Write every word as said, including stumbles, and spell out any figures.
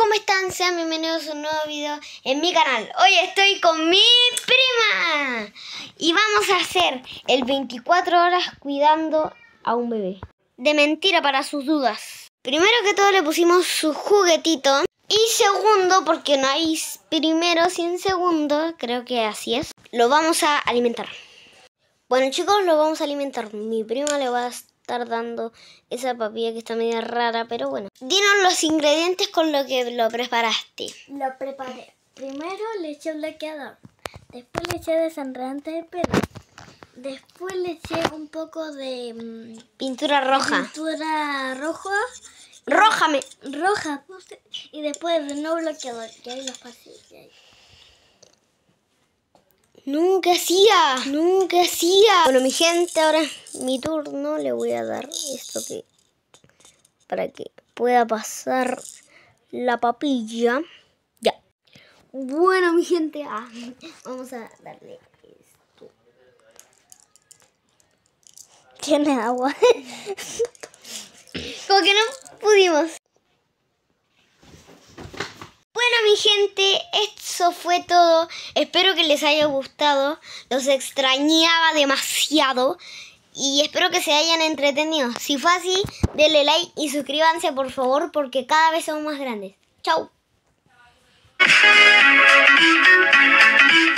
¿cómo están? Sean bienvenidos a un nuevo video en mi canal. Hoy estoy con mi prima y vamos a hacer el veinticuatro horas cuidando a un bebé. De mentira para sus dudas. Primero que todo le pusimos su juguetito. Y segundo, porque no hay primero sin segundo, creo que así es, lo vamos a alimentar. Bueno chicos, lo vamos a alimentar. Mi prima le va a estar dando esa papilla que está media rara, pero bueno. Dinos los ingredientes con lo que lo preparaste. Lo preparé. Primero le eché bloqueador. Después le eché desenredante de pelo. Después le eché un poco de mmm, pintura roja. Pintura roja. Roja, me... Roja. Y después de nuevo bloqueador. Y ahí los pasé. Nunca hacía, nunca hacía. Bueno, mi gente, ahora es mi turno. Le voy a dar esto que para que pueda pasar la papilla. Ya. Bueno, mi gente, ah, vamos a darle esto. Tiene agua. Como que no pudimos. Bueno, mi gente, eso fue todo. Espero que les haya gustado. Los extrañaba demasiado. Y espero que se hayan entretenido. Si fue así, denle like y suscríbanse, por favor, porque cada vez somos más grandes. Chau.